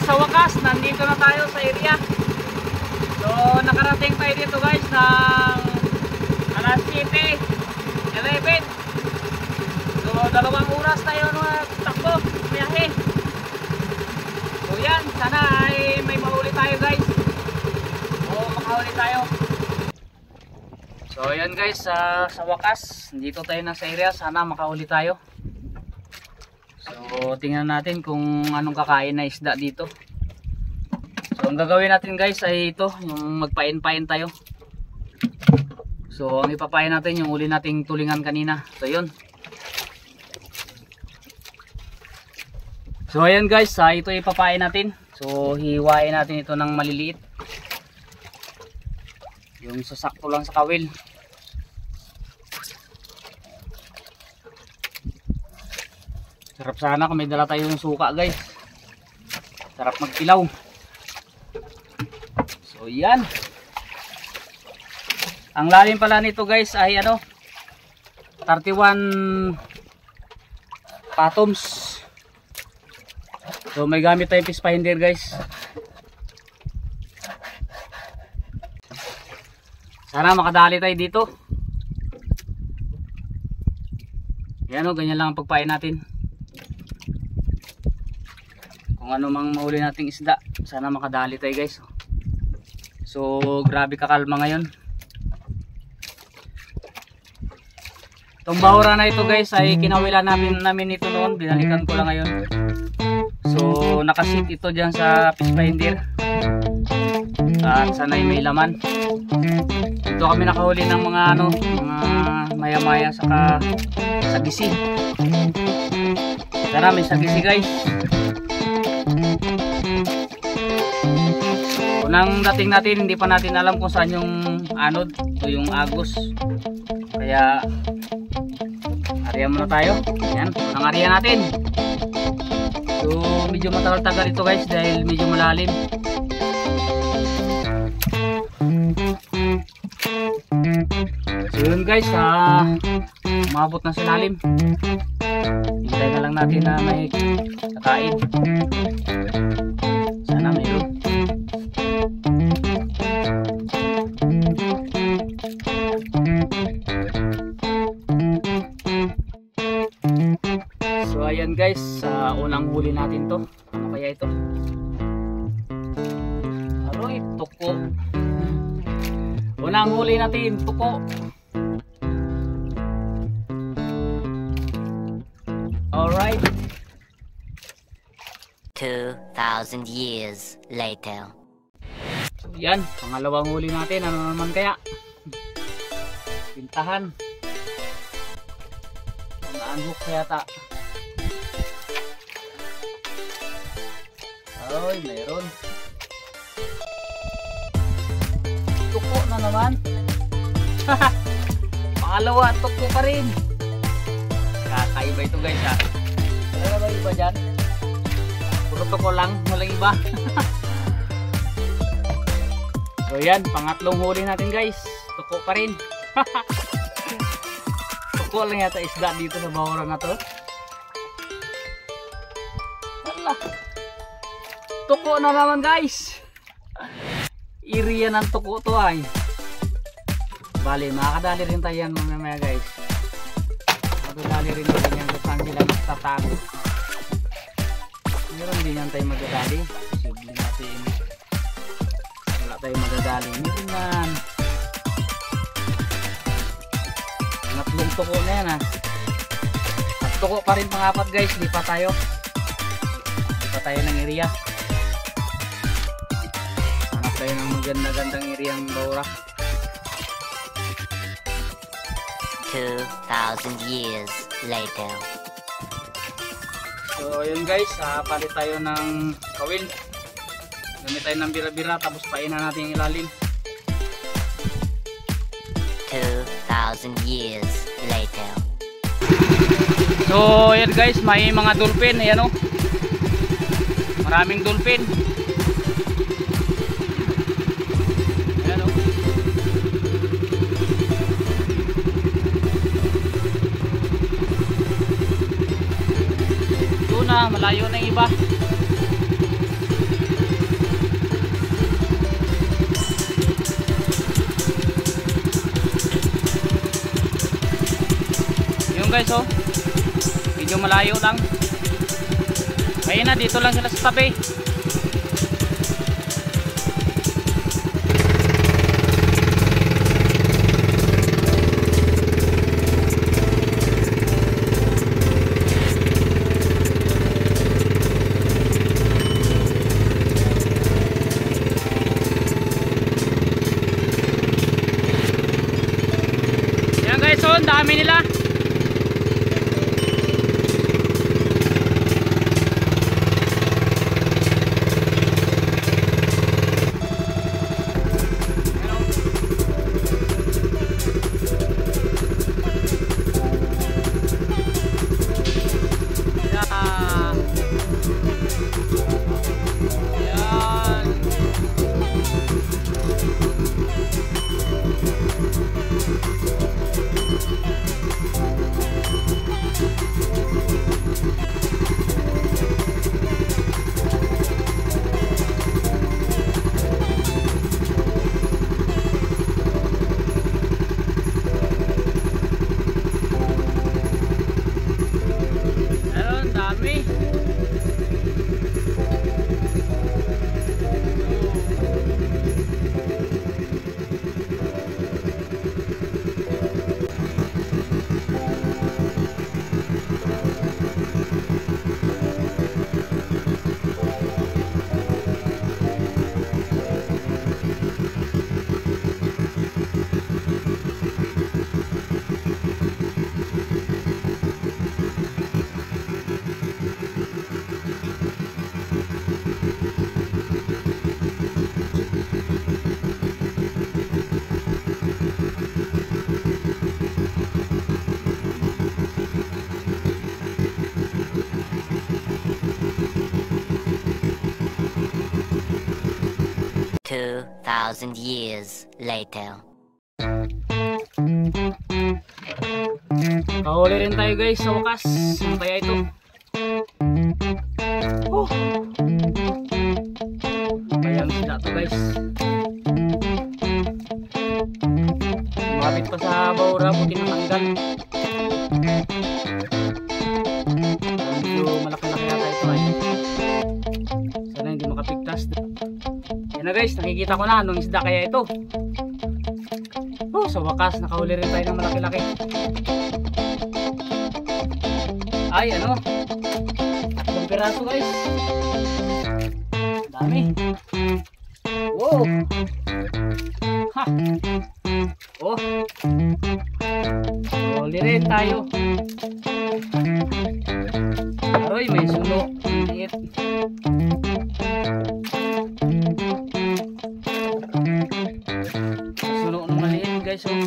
sa wakas, nandito na tayo sa area. So, nakarating tayo dito guys ng alas 7:11. So, 2 oras tayo takbo, biyahe. So, yan, sana ay may mahuli tayo guys. O, makahuli tayo. So, yan guys, sa wakas, dito tayo na sa area, sana makahuli tayo. So, tingnan natin kung anong kakain na isda dito. So, ang gagawin natin guys ay ito, yung magpain-pain tayo. So, ang ipapain natin yung uli nating tulingan kanina. So, yun. So, ayan guys, ito ipapain natin. So, hiwain natin ito ng maliliit. Yung sasakto lang sa kawil. Sarap sana kung may dala tayong suka guys. Sarap magpilaw. So yan. Ang lalim pala nito guys ay 31 fathoms. So may gamit tayong fish finder guys. Sana makadali tayo dito. Yan ganyan lang ang pagpain natin. Kung ano mang mahuli nating isda, sana makadali tayo guys. So grabe kakalma ngayon. Itong bahura na ito guys ay kinawilan namin ito noon, binalikan ko lang ngayon. So nakasit ito dyan sa fish finder. At sana'y may laman. Ito kami nakahuli ng mga mga maya-maya saka sagisi. Sana may sagisi guys. Unang dating natin, hindi pa natin alam kung saan yung anod o yung agos. Kaya ariyan muna tayo. Yan, unang ariyan natin. So medyo matagal-tagal ito guys dahil medyo malalim. So yun guys, umabot na sa lalim. Hintay na lang natin na may kakain. Sana mayroon. So ayan guys, unang huli natin to. Ano kaya ito? Aroy, tuko. Unang huli natin, tuko. Alright. 2,000 years later. So yan, pangalawang huli natin. Ano naman kaya? Pintahan. Naanggok kaya ta. Ay, mayroon. Tuko na naman. Pangalawa, tuko pa rin. Kakaiba ito guys ha. Ano ba iba dyan? Puro tuko lang, walang iba. So yan, pangatlong huli natin guys. Tuko pa rin. Tuko lang yata isda dito sa bahura na to. Wala. Tuko na naman guys. Iriya ng tuko to ay. Bali, makakadali rin tayo yan mamaya guys. Makakadali rin tayo yan kung saan sila magtatago. Meron din yan tayo magdadali. Posible natin wala tayo magdadali. Meron yan. Natlong tuko na yan ha. At tuko pa rin pangapat guys. Di pa tayo. Di pa tayo ng area. Hanap tayo ng maganda-gandang area ng bahura. 2,000 years later. So yun guys, palit tayo ng kawil. Gamit tayo ng bira-bira tapos painan natin yung ilalim. 2,000 years later. So yan guys, may mga dolphin. Ayan o, maraming dolphin. Ayan o. Doon na, malayo na yung iba. Ayun guys, oh. Medyo malayo lang. Ayun na, dito lang sila sa tabi. Yan guys, oh, ang dami nila. Ayun, dami. 2,000 years later. Kahuli rin tayo guys sa wakas. Ano kaya ito? Oh. Kaya ang sila to guys. Mabit pa sa baura, buti natanggal. Medyo malaki-laki yata ito ay. Sana hindi makapigtas. Yan na guys, nakikita ko na anong isda kaya ito. Oh, sa wakas nakahuli rin tayo ng malaki-laki. Ay, ano? 3 piraso guys. Dami. Wow. Ha. Oh. Huli rin tayo. Aroy, may sulo. Liit. Sulo ng maliit guys. Oh.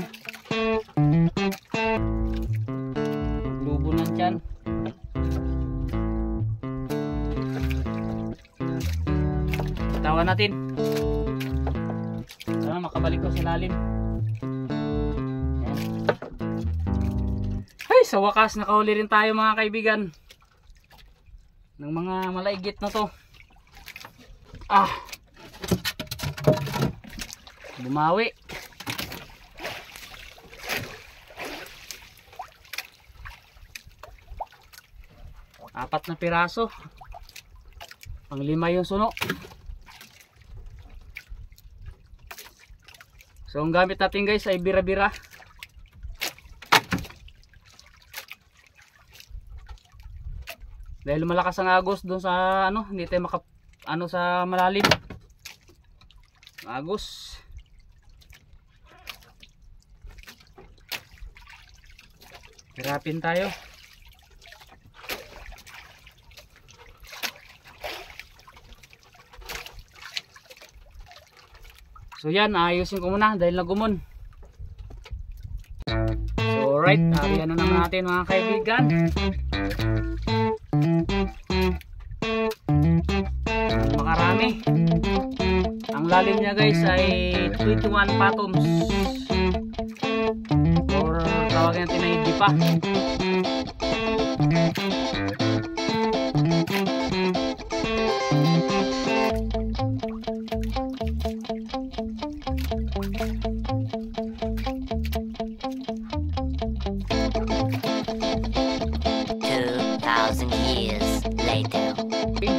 Lubo na dyan. Tawan natin. Sana makabalik ko sa lalim. Ay, sa wakas nakahuli rin tayo mga kaibigan ng mga malaigit na to. Ah, bumawi. Apat na piraso. Pang-5 yung suno. So ang gamit natin guys ay bira-bira. Dahil malakas ang agos doon sa ano, hindi tayo sa malalim. Agos. Hirapin tayo. So yan, ayusin ko muna dahil nagumon. So right, ariyan na naman natin mga kaibigan. Makarami. Ang lalim niya guys ay 21 fathoms. Or tawagin natin ay dipa. kanuping.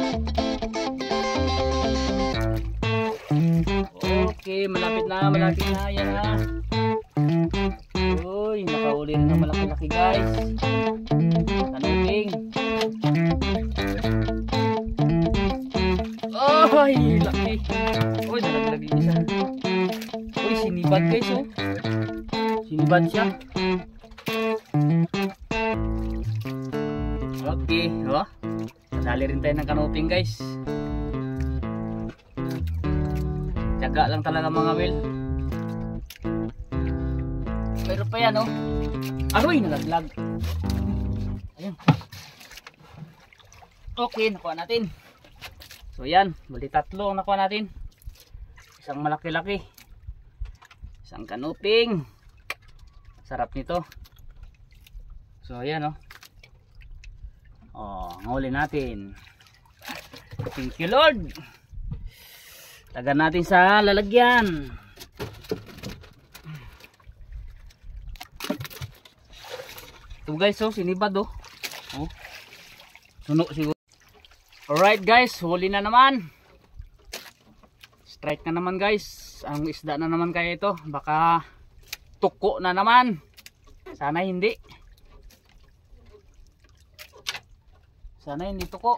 Okay, malapit na, yan na. Uy, nakauli rin ng malaki-laki guys. Kanuping. Ay, laki. Uy, nalaglag yung isa. Uy, sinibad guys oh. Sinibad siya. Okay, oh. Nadali rin tayo ng kanuping guys. Tiyaga lang talaga mga Will. Pero pa yan oh. Aroy, nalaglag. Ayun. Okay, nakuha natin. So yan, bali tatlo ang nakuha natin. Isang malaki-laki, isang kanuping. Sarap nito. So ayan oh. Oh, nguli natin. Thank you Lord. Tagan natin sa lalagyan. Ito guys oh, sinibad oh. Oh. Suno siguro. Alright guys, huli na naman. Strike na naman guys. Ang isda na naman kaya ito. Baka tuko na naman. Sana hindi. Sana hindi tuko.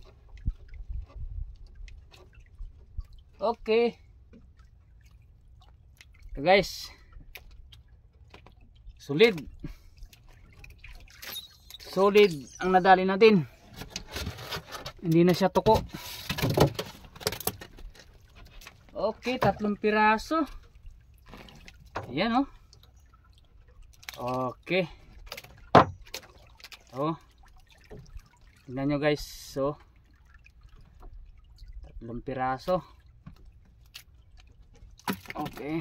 Okay. Ito guys. Solid. Solid ang nadali natin. Hindi na siya tuko. Okay, 3 piraso. Ayan oh. Okay. Oh. Tingnan nyo guys. So 3 piraso. Okay.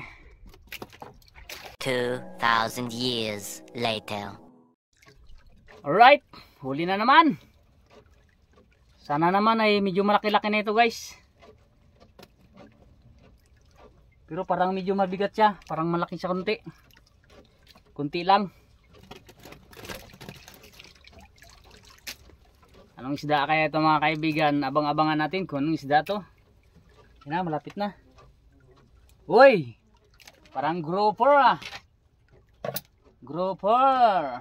2,000 years later. Alright, huli na naman. Sana naman ay medyo malaki-laki na ito guys. Pero parang medyo mabigat siya. Parang malaki siya konti. Kunti lang. Anong isda kaya ito mga kaibigan? Abang-abangan natin kung anong isda to. Yan na, malapit na. Uy! Parang grouper ah. Grouper.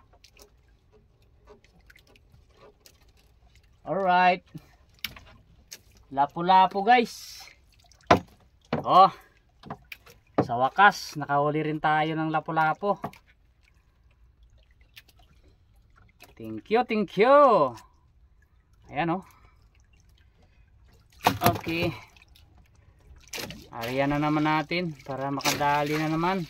Alright. Lapu-lapu guys. Oh. Sa wakas, nakahuli rin tayo ng lapu-lapu. Thank you, thank you. Ayan oh. Okay. Ariyan na naman natin para makadali na naman.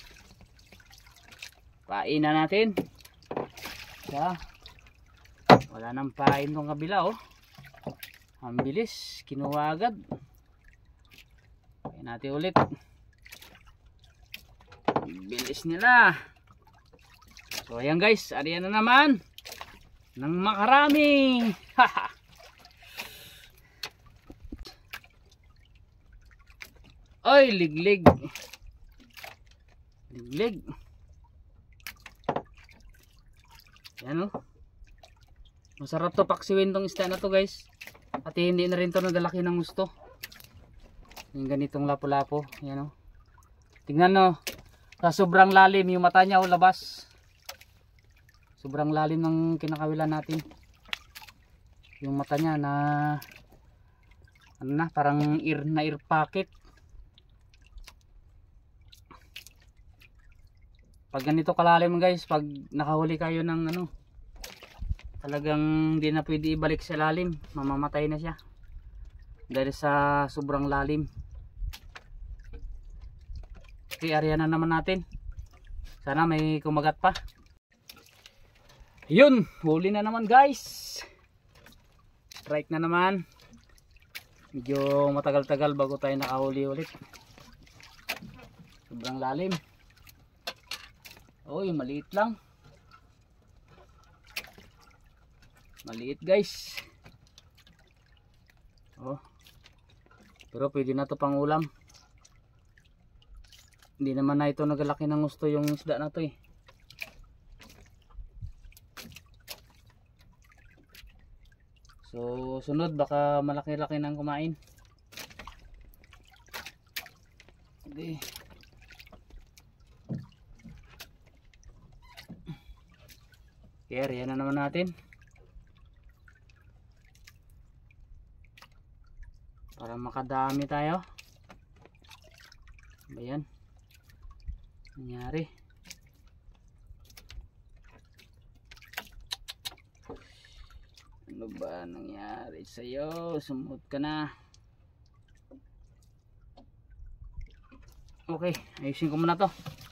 Pain na natin. Yeah. Wala nang pain tong kabila oh. Ang bilis, kinuha agad. Pain natin ulit. Ang bilis nila. So ayan guys, ariyan na naman ng makarami. Haha. Ay, liglig. Liglig. Yan oh. Masarap to paksiwin tong isda na to guys. At hindi na rin to nagalaki ng gusto. Yung ganitong lapu-lapu. Yan oh. Tingnan no. Sa sobrang lalim yung mata niya oh, labas. Sobrang lalim ng kinakawilan natin. Yung mata niya na ano na, parang ear pocket. Pag ganito kalalim guys, pag nakahuli kayo ng ano, talagang hindi na pwede ibalik sa lalim, mamamatay na siya dahil sa sobrang lalim. Okay, area na naman natin. Sana may kumagat pa. Yun, huli na naman guys. Strike na naman. Medyo matagal-tagal bago tayo nakahuli ulit. Sobrang lalim. Oy, maliit lang. Maliit guys. Oh. Pero pwede na to pang ulam. Hindi naman na ito nagalaki ng gusto yung isda na to eh. So sunod baka malaki-laki nang kumain. Okay. Okay, yan na naman natin. Para makadami tayo. Ayan. Nangyari. Ano ba nangyari sa'yo? Sumut ka na. Okay, ayusin ko muna to.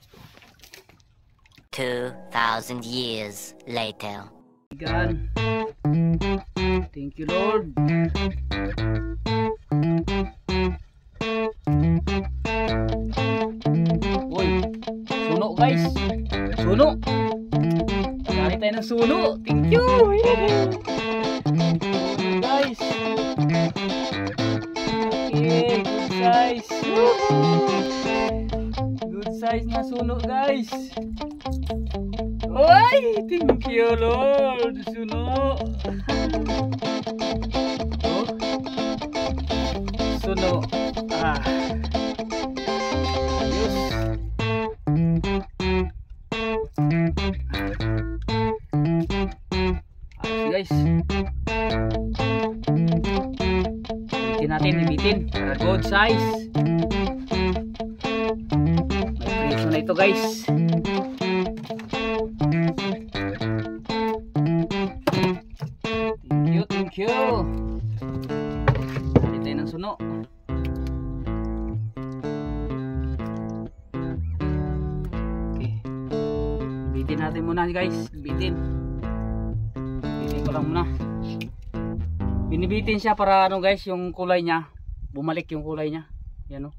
2,000 years later. God. Thank you, Lord. Uy, suno guys. Suno. Kali tayo ng suno. Thank you. Guys. Okay, good size. Good size na suno guys. Uy, thank you Lord. Suno. Oh. Suno. Ah. Ayos. Ayos guys. Ibitin natin, ibitin. Para good size. May preso na ito guys. Thank you. Dali tayo ng suno. Okay. Bitin natin muna guys. Bitin. Bitin ko lang muna. Binibitin siya para ano guys, yung kulay niya. Bumalik yung kulay niya. Yan o.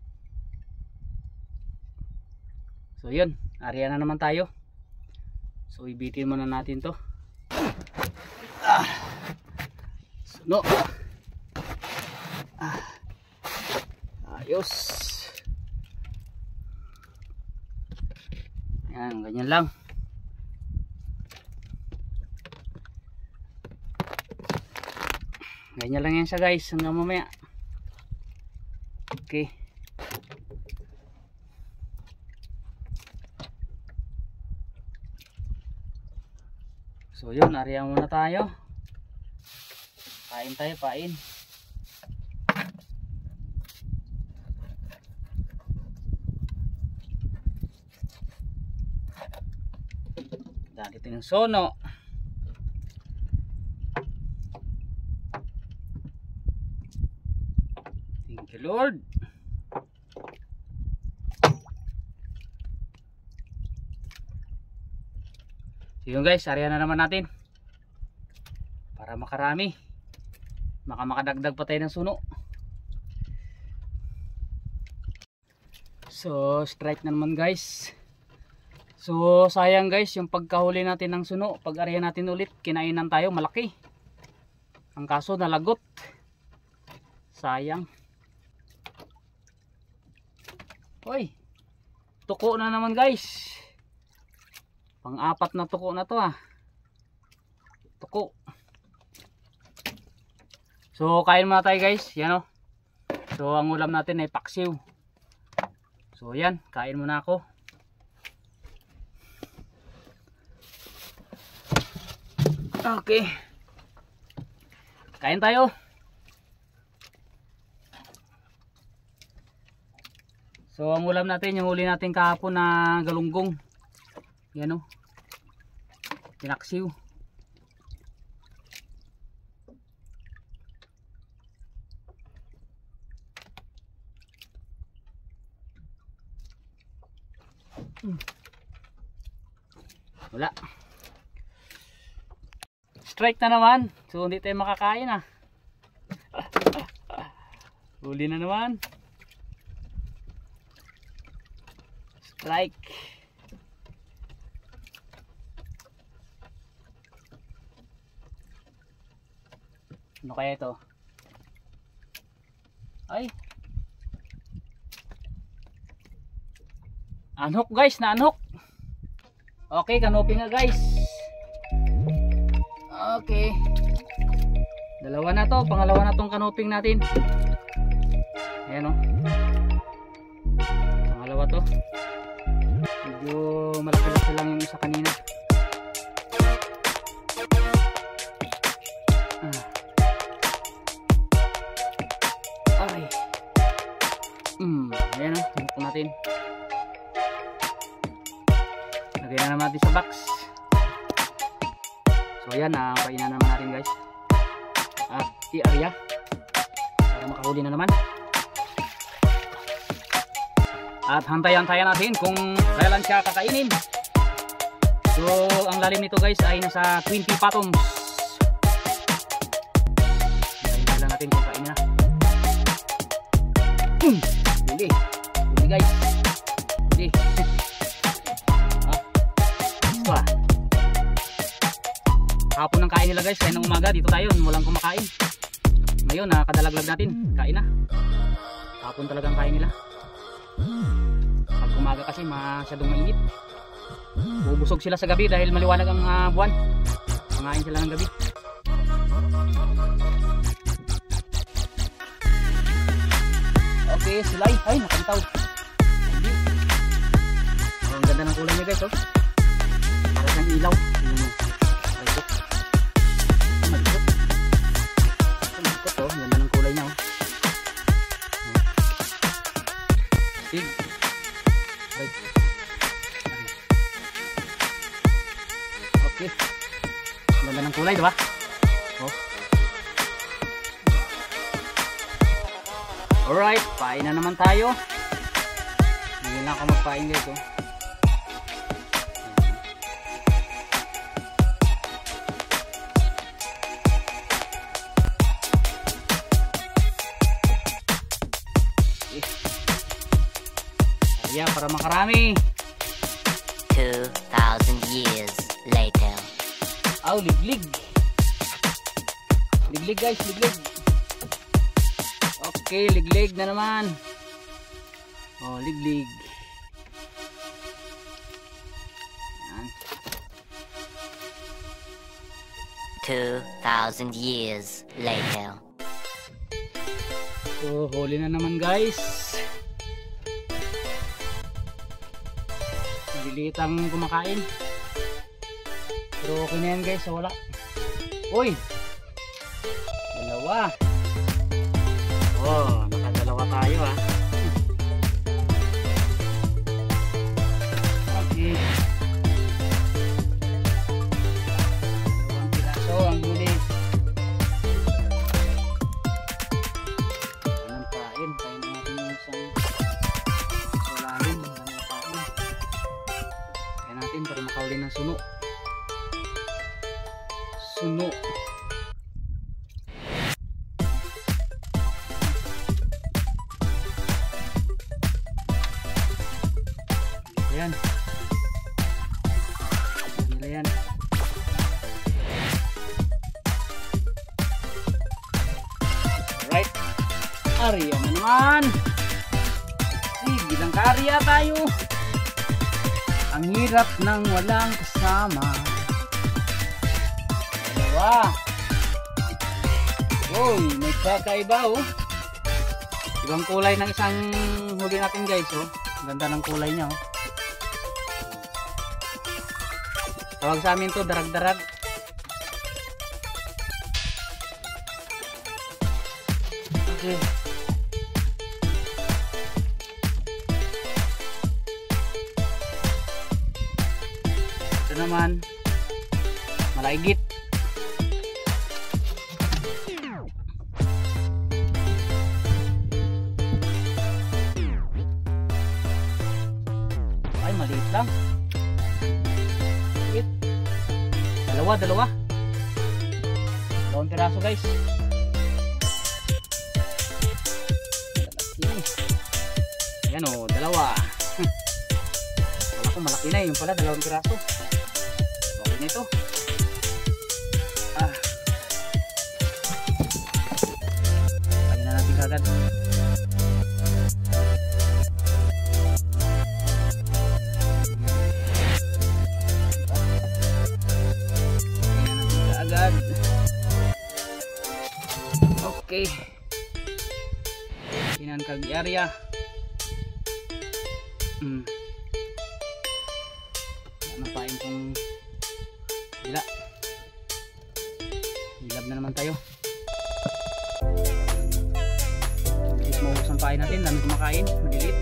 So yun. Area na naman tayo. So ibitin muna natin to. Suno. Ayos. Yan, ganyan lang. Ganyan lang yan siya guys hanggang mamaya. Okay. So yun, area muna tayo. Pain tayo, pain. Dito yung sono. Thank you Lord. So yun guys, area na naman natin. Para makarami. Makadagdag pa tayo ng suno. So strike na naman guys. So sayang guys yung pagkahuli natin ng suno. Pag area natin ulit, kinainan tayo malaki. Ang kaso nalagot. Sayang. Hoy, tuko na naman guys. Pang-apat na tuko na to ah. Tuko. So kain muna tayo guys. Yan o. So ang ulam natin ay paksiw. So yan, kain muna ako. Okay. Kain tayo. So ang ulam natin, yung huli natin kahapon na galunggong. Yan o. Pinaksiw. Wala. Strike na naman. So hindi tayo makakain ah. Huli na naman. Strike. Ano kaya ito? Ay. Anhok guys, na-anhok. Okay, kanopi nga guys. Okay. Dalawa na to, pangalawa na tong kanoping natin. Ayan o. Pangalawa to. Medyo malaki-laki lang yung isa kanina. Ay. Ayan o, tingnan po natin. Lagyan na naman natin sa box. So ayan, painan naman natin guys. At i-area para makahuli na naman. At hantayan-hantayan natin kung kailan siya kakainin. So ang lalim nito guys ay nasa 20 fathoms. Hintayin lang natin kung kainin na. Huli guys, huli. Ito hapon ng kain nila guys, kaya ng umaga dito tayo walang kumakain. Ngayon nakadalaglag natin, kain na. Hapon talagang kain nila. Pag umaga kasi masyadong mainit. Bubusog sila sa gabi dahil maliwanag ang buwan. Pangain sila ng gabi. Okay, silay. Ay, nakantaw. Ang ganda ng kulay niya guys, oh. Para siyang ilaw. Big. Right. Okay. Ganda ng kulay, diba? Oh. Alright, pain na naman tayo. Ngayon lang ako magpain guys, oh. Yeah, para makarami. 2,000 years later. Aw, liglig. Liglig guys, liglig. Okay, liglig na naman. Oh, liglig. Yan. 2,000 years later. So, huli na naman guys. Maliliit ang kumakain. Pero okay na yan guys, wala. Uy! Dalawa. Oh, nakadalawa tayo ha. Okay. Dalawang piraso ang huli. Anong pain? Pain natin yung isang sulalim. Natin para makahuli ng suno. Suno. Ayan. Nila yan. Alright. Arya na naman. Sige lang karya tayo. Ang hirap ng walang kasama. Dalawa. Uy, may kakaiba oh. Ibang kulay ng isang huli natin guys oh. Ganda ng kulay niya oh. Tawag sa amin to, darag-darag. Okay. Ito naman malaigit. Ay maliit lang. Maliit. Dalawang piraso guys. Ayan o, dalawa. Wala ko malaki na yung pala, 2 piraso. Okay na ito. Kain na natin kagad. Kain na natin kagad. Inan kag area. Napain pong dila. Hilab na naman tayo. Bilis maubos ang pain natin. Dami kumakain. Malilit.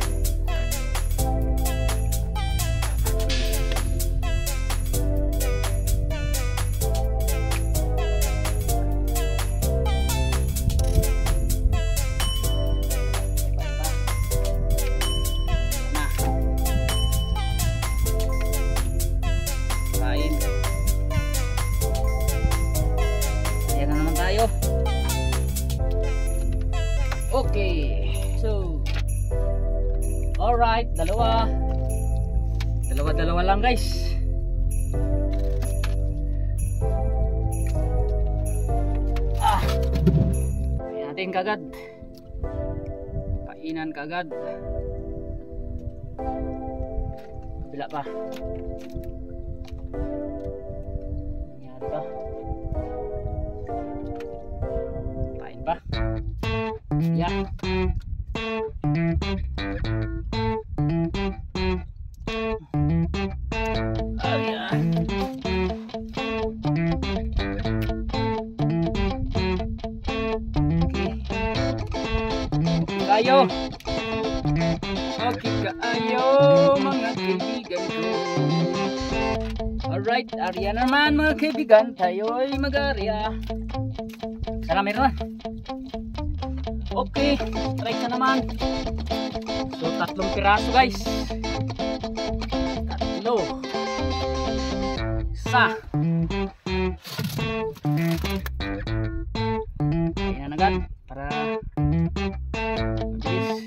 Okay, so alright, dalawa lang guys. Kain natin kagad. Kainan kagad. Kabila pa. Nangyari pa. Kain pa. Ya. Ayan. Okay kayo. Okay kayo mga kaibigan ko. Alright, Arya naman mga kaibigan. Tayo ay mag-arya. Sana meron na. Okay, try ka naman. So, 3 piraso guys. 3. Isa. Ayan agad. Para mabilis.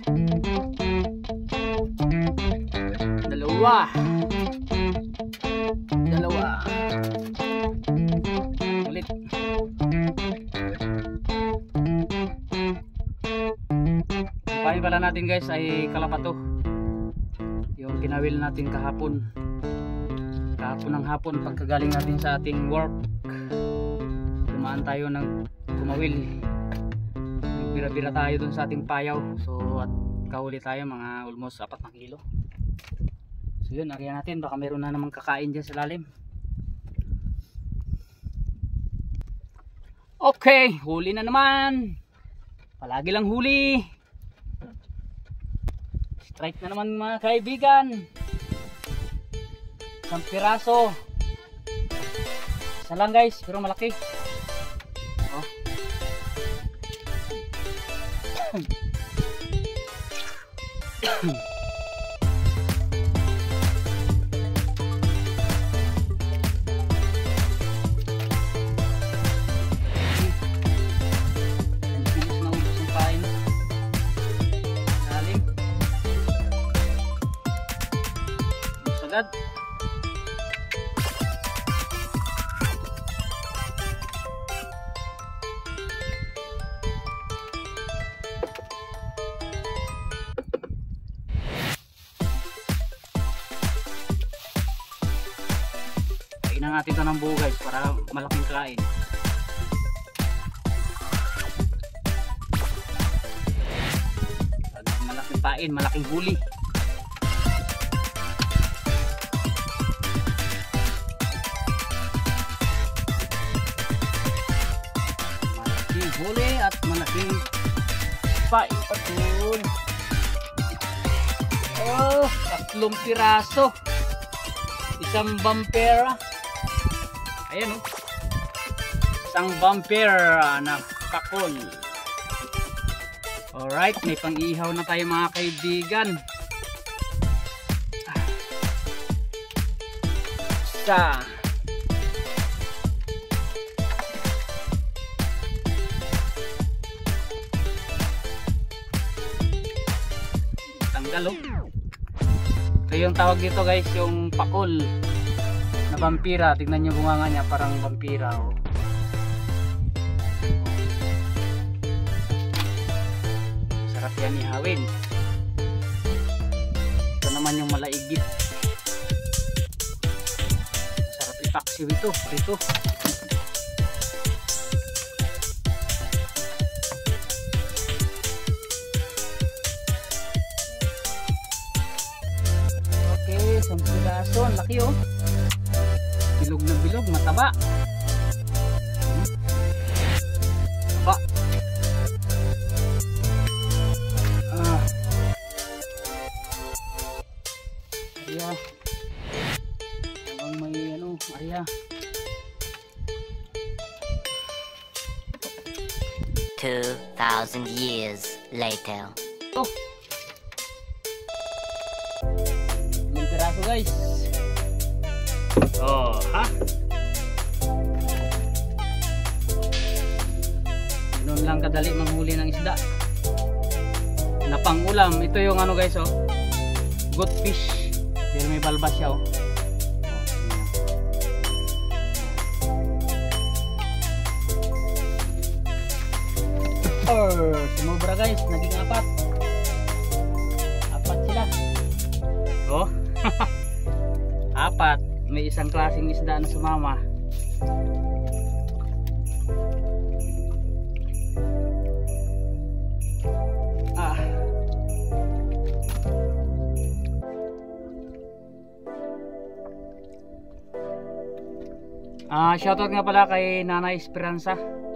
2. 2. Ulit. Pain pala natin guys ay kalapato. Yung ginawil natin kahapon ng hapon pagkagaling natin sa ating work. Dumaan tayo ng kumawil. Nagbira-bira tayo dun sa ating payaw. So at kahuli tayo mga almost 4 na kilo. So yun, ariyan natin. Baka meron na namang kakain dyan sa lalim. Okay, huli na naman. Palagi lang huli. Strike na naman mga kaibigan. 1 piraso. Isa lang guys, pero malaki. Oh. Agad. Kainan natin ito ng buo guys para malaking kain. Malaking pain, malaking huli. Huli at malaking pain pa dun. Oh, 3 piraso. Isang bumper. Ayan oh. Isang bumper na kakol. Alright, may pang-ihaw na tayo mga kaibigan. Isa. Tanggal oh. Ito yung tawag dito guys, yung pakol na vampira. Tignan nyo bunganga niya, parang vampira oh. Sarap yan ihawin. Ito naman yung malaigit. Sarap ipaksiw ito. Ito piraso, ang laki oh. Bilog na bilog, mataba. Taba. Arya. Abang may ano, arya. 2,000 years later. Oh. Ilang piraso guys. Oh, ha? Ganun lang kadali manghuli ng isda. Na pang-ulam. Ito yung ano guys oh. Good fish. Dahil may balbas siya oh. Sumobra guys, naging apat sila oh. Apat, may isang klaseng isda na sumama. Shoutout nga pala kay Nanay Esperanza.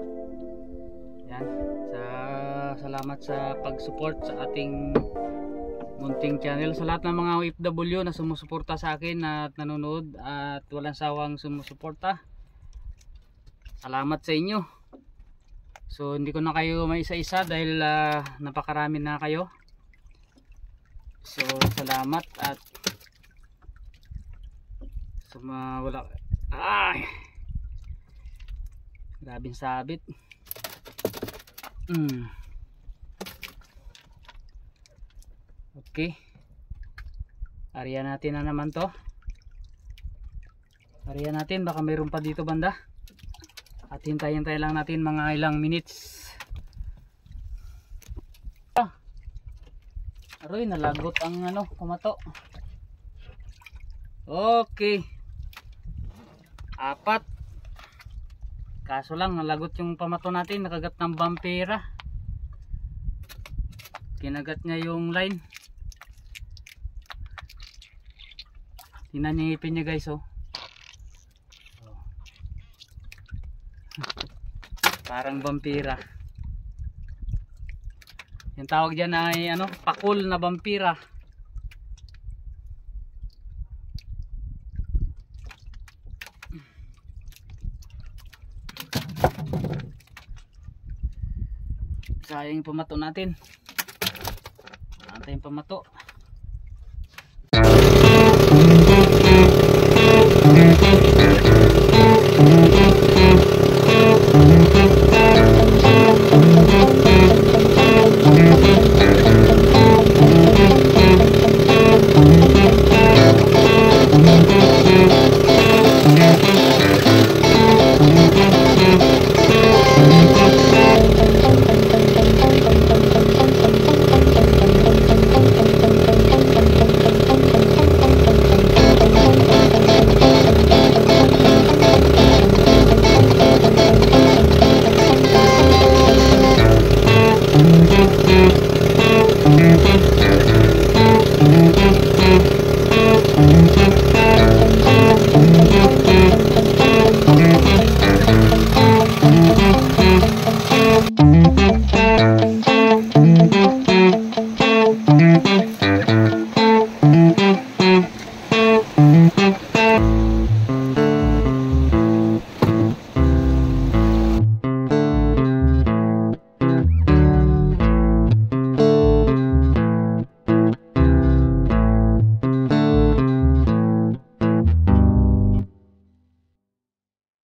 Salamat sa pag-support sa ating munting channel, sa lahat ng mga OFW na sumusuporta sa akin at nanonood at walang sawang sumusuporta. Salamat sa inyo. So hindi ko na kayo may isa-isa dahil napakarami na kayo. So salamat at wala grabing sabit. Okay. Area natin na naman to. Area natin, baka mayroon pa dito banda. At hintayin lang natin mga ilang minutes. Aroy, nalagot ang ano, kumato. Okay. 4. Kaso lang, nalagot yung pamato natin, nakagat ng vampira. Kinagat niya yung line. Tingnan niyo yung ipin niya guys oh. Parang vampira. Yung tawag dyan ay ano, pakul na vampira. Sayang yung pamato natin. Antay yung pamato.